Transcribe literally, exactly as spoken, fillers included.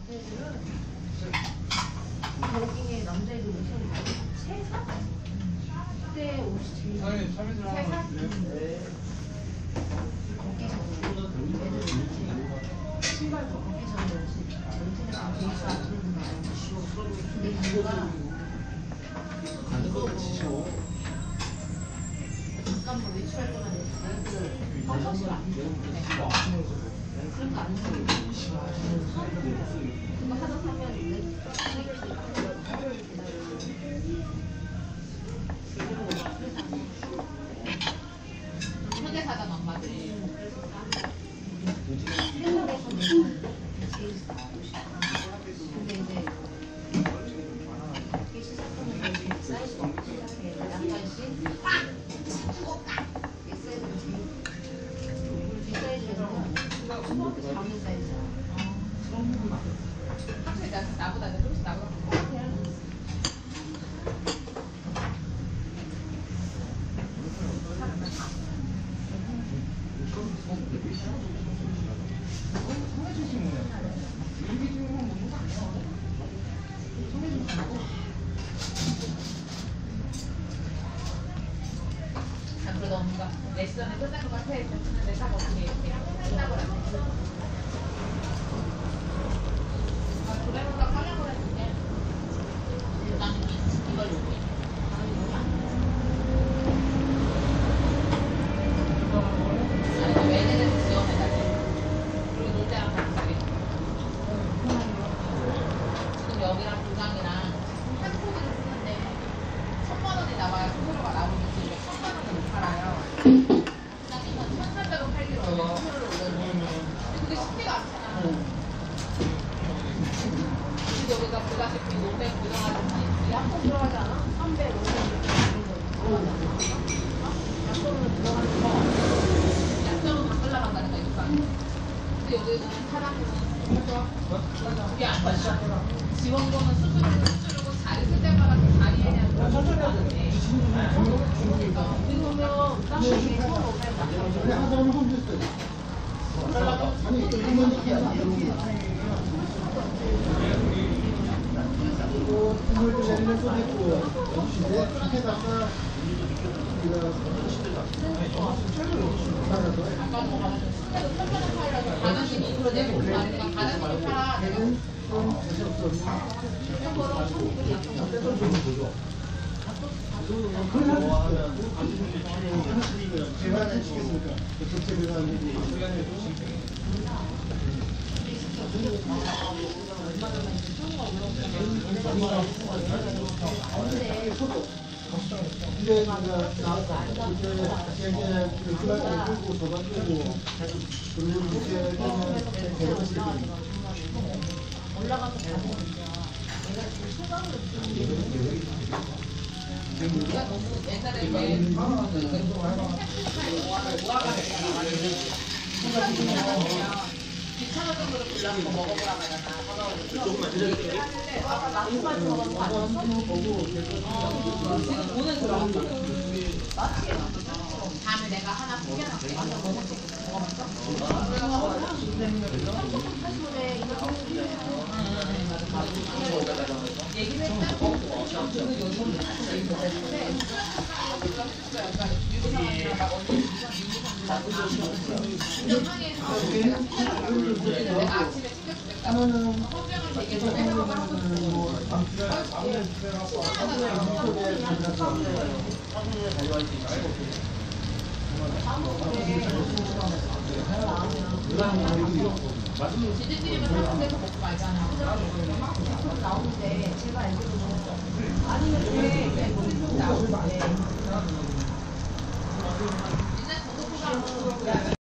거기에 남자애들 무슨 세살? 그때 옷이 제일 세살? 신발도 거기 전에 옷이 전체가 베이스 안 주는 거야. 근데 이거가 가는 거 치죠. 잠깐만 외출할 때만 펑펑시가 안 돼. 그런 거 안 돼. 그거 하나 사면 크게 사잖아 엄마들. 근데 이제 이게 시작하면 사이즈가 약간씩 작은 사이즈야. 확실히 나, 나보다 조금씩 나보다 큰 것 같아. 그래도 언니가 레슨을 끝난 것 같아. 레슨을 어떻게 이렇게 끝나고 나서 그래보다 활용을 했는데 나는 이걸 요구해. 아니 외내에서 지원해달래. 그리고 놀 때랑 같이 가게. 지금 여기랑 도장이랑 한 포기를 쓰는데 천만 원이 나와야 수수료가 나오는지 천만 원을 못 팔아요. 부장님은 천삼백 원 팔기로 수수료를 올려주는데 그게 쉽지가 않잖아. 여기가 보다시피 오백 들어가는 약속 들어가지 않아? 삼백, 오백 들어가지 않아? 약속으로 들어가는 거 약속은 바꾸려고 한다는 거야 이거. 근데 여기는 사람은 그게 안 맞아. 지원금은 수수료고 수수료고 자리 쓸 때마다 그 자리에 대한 돈을 하는데 그러면 딱 이게 천오백 아니, 이건 이게 아니야. 그리고 국물도 내리는 것도 있고, 여기인데 밑에다가 우리가 아까 뭐 그래도 편견을 팔려고 가나시니 이거 내고 가니까 가나시니 팔아 내가 제가 시켰으니까 정책을 하는데 근데 나왔다. 그때 그날까지 끌고 저가 끌고 그리고 그때 올라가서 가는 거니까 내가 지금 소감을 우리가 너무 옛날에 왜 귀찮을 정도로 골라서 먹어보라 말이야. 조금만 드셔볼게요. 나중에 돈은 들어갔어. 다음에 내가 하나 챙겨놨게. 완전 먹었어. 먹어봤어? 얘기를 했다고 저는 요즘은 얘기를 했는데 약간 유부상이랑 막 언니 유부상에서 내가 아침에 챙겨주겠다고 성병을 되게 전해서 하고 지들끼리만 사는 데서 먹고 말잖아. 나오는데 제가 알기로는 아니면 왜 나오는데